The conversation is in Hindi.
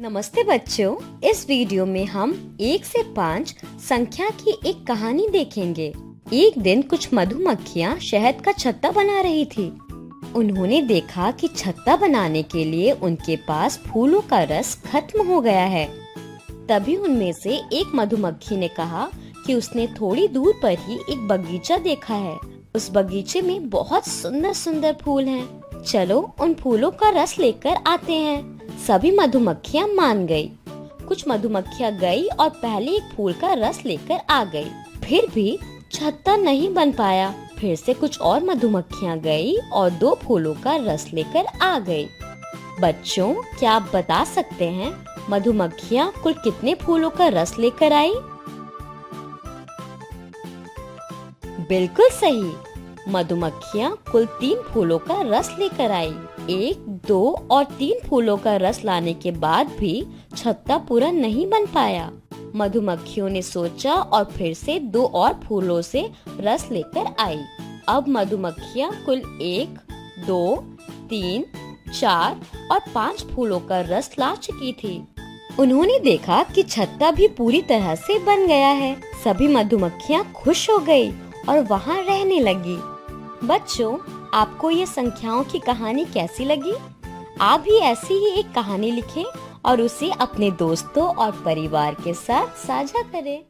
नमस्ते बच्चों, इस वीडियो में हम 1 से 5 संख्या की एक कहानी देखेंगे। एक दिन कुछ मधुमक्खियाँ शहद का छत्ता बना रही थी। उन्होंने देखा कि छत्ता बनाने के लिए उनके पास फूलों का रस खत्म हो गया है। तभी उनमें से एक मधुमक्खी ने कहा कि उसने थोड़ी दूर पर ही एक बगीचा देखा है। उस बगीचे में बहुत सुंदर सुंदर फूल हैं। चलो उन फूलों का रस लेकर आते हैं। सभी मधुमक्खियां मान गई। कुछ मधुमक्खियां गई और पहले एक फूल का रस लेकर आ गई। फिर भी छत्ता नहीं बन पाया। फिर से कुछ और मधुमक्खियां गई और 2 फूलों का रस लेकर आ गई। बच्चों, क्या आप बता सकते हैं मधुमक्खियां कुल कितने फूलों का रस लेकर आई? बिल्कुल सही, मधुमक्खियां कुल 3 फूलों का रस लेकर आई। 1, 2 और 3 फूलों का रस लाने के बाद भी छत्ता पूरा नहीं बन पाया। मधुमक्खियों ने सोचा और फिर से 2 और फूलों से रस लेकर आई। अब मधुमक्खियां कुल 1, 2, 3, 4 और 5 फूलों का रस ला चुकी थी। उन्होंने देखा कि छत्ता भी पूरी तरह से बन गया है। सभी मधुमक्खियां खुश हो गई और वहाँ रहने लगी। बच्चों, आपको ये संख्याओं की कहानी कैसी लगी? आप भी ऐसी ही एक कहानी लिखें और उसे अपने दोस्तों और परिवार के साथ साझा करें।